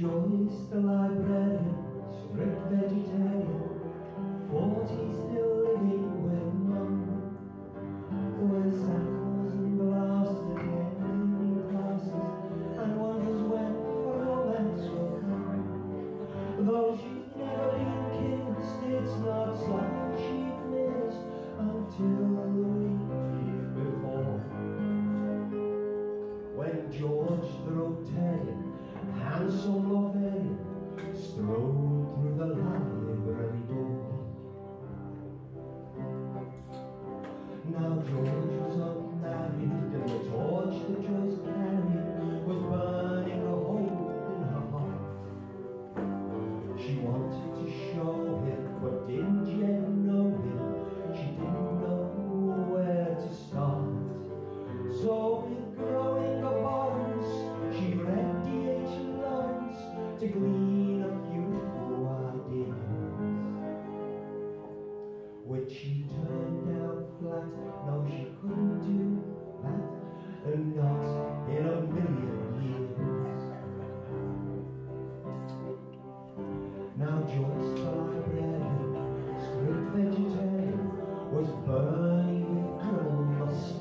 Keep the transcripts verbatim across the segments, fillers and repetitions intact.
Joyce the Librarian, strict vegetarian, forty still living with Mum, wears sandals and blouses, attending classes, and wonders when her romance will come. Though she's never been kissed, it's not something she'd missed until the week before, when George the Rotarian, handsome Lovellian, strode through the library door. Now George was unmarried, and the torch that Joyce carried was burning a hole in her heart. She wanted to show him, but didn't yet know him. She didn't know where to start. So with growing abhorrence, she read D H Lawrence to glean a few ideas, which she turned down flat. No, she couldn't do that, and not in a million years. Now Joyce the Librarian, strict vegetarian, was burning with animal lust,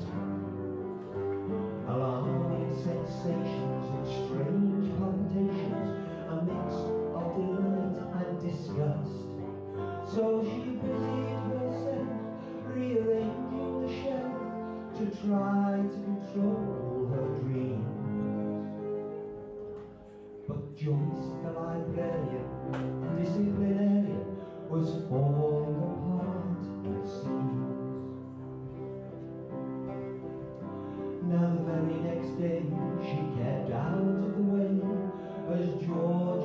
alarming sensations and strange palpitations, a mix of delight and disgust. So she busied herself rearranging the shelf to try to control her dreams. But Joyce the Librarian, disciplinarian, was falling apart it seems. Now the very next day she kept out of the way as George